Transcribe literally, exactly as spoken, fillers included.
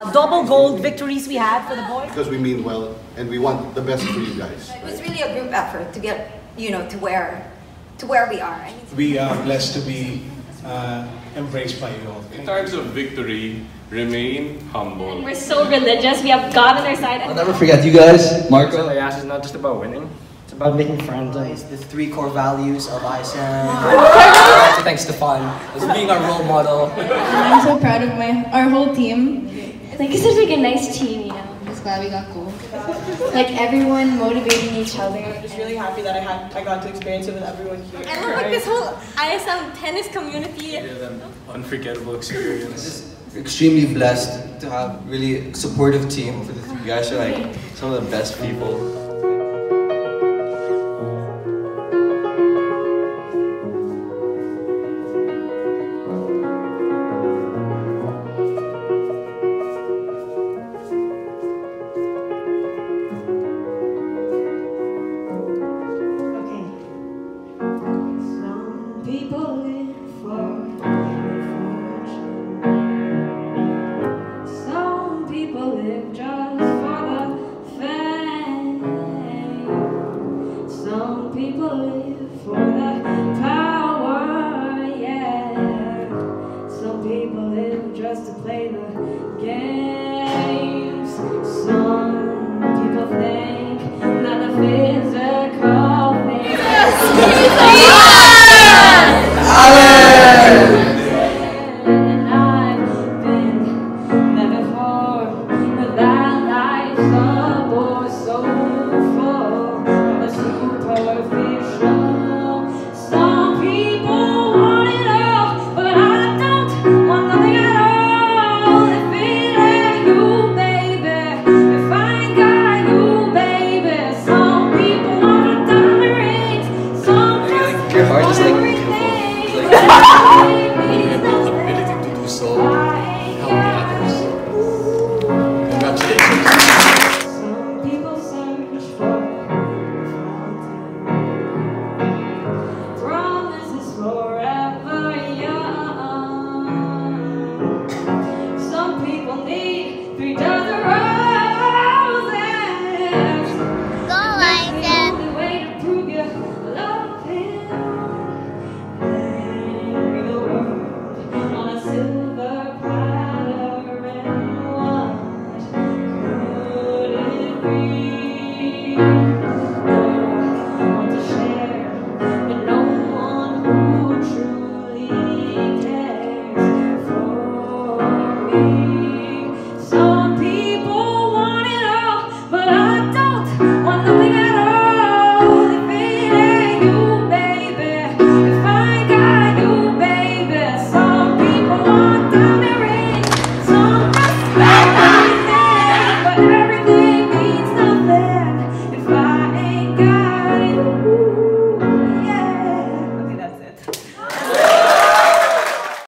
Double gold victories we had for the boys. Because we mean well and we want the best for you guys. It was really a group effort to get, you know, to where, to where we are. I mean, we are blessed to be uh, embraced by you all. In times of victory, remain humble. We're so religious. We have God on our side. I'll never forget you guys. Marco. I asked, it's not just about winning. It's about making friends. It's the three core values of I S M. Thanks, Stefan, as being our role model. I'm so proud of my our whole team. Like it's such like a nice team, you know. I'm just glad we got gold. Like everyone motivating each other. I'm just really happy that I had I got to experience it with everyone here. I love like this whole I S M tennis community. Yeah, an unforgettable experience. Extremely blessed to have really supportive team. For the three guys are like some of the best people.